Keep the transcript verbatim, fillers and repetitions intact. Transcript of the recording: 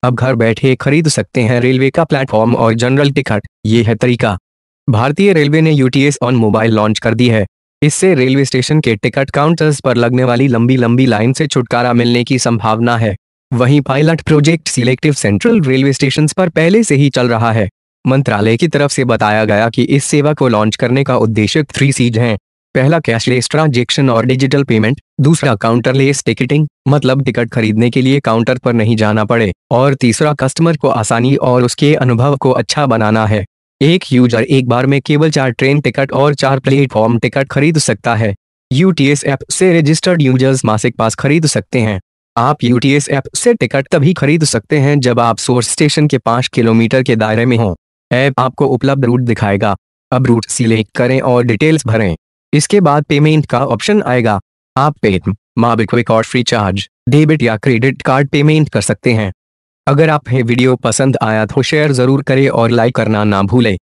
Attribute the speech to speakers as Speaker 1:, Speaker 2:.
Speaker 1: अब घर बैठे खरीद सकते हैं रेलवे का प्लेटफॉर्म और जनरल टिकट। ये है तरीका। भारतीय रेलवे ने यूटीएस ऑन मोबाइल लॉन्च कर दी है। इससे रेलवे स्टेशन के टिकट काउंटर्स पर लगने वाली लंबी लंबी लाइन से छुटकारा मिलने की संभावना है। वहीं pilot project selective central railway station पर पहले से ही चल रहा है। मंत्रालय की तरफ से बताया गया कि इस सेवा को लॉन्च करने का उद्देश्य थ्री सीज हैं। पहला कैशलेस ट्रांजैक्शन और डिजिटल पेमेंट, दूसरा काउंटरलेस टिकटिंग, मतलब टिकट खरीदने के लिए काउंटर पर नहीं जाना पड़े, और तीसरा कस्टमर को आसानी और उसके अनुभव को अच्छा बनाना है। एक यूजर एक बार में केवल चार ट्रेन टिकट और चार प्लेटफॉर्म टिकट खरीद सकता है। यूटीएस ऐप से रजिस्टर्ड यूजर्स मासिक पास खरीद सकते हैं। आप यूटीएस ऐप से टिकट तभी खरीद सकते हैं जब आप सोर्स स्टेशन के पाँच किलोमीटर के दायरे में हों। ऐप आपको उपलब्ध रूट दिखाएगा। अब रूट सिलेक्ट करें और डिटेल्स भरें। इसके बाद पेमेंट का ऑप्शन आएगा। आप पेटीएम, मोबिक्विक और फ्री चार्ज, डेबिट या क्रेडिट कार्ड पेमेंट कर सकते हैं। अगर आप ये वीडियो पसंद आया तो शेयर जरूर करें और लाइक करना ना भूलें।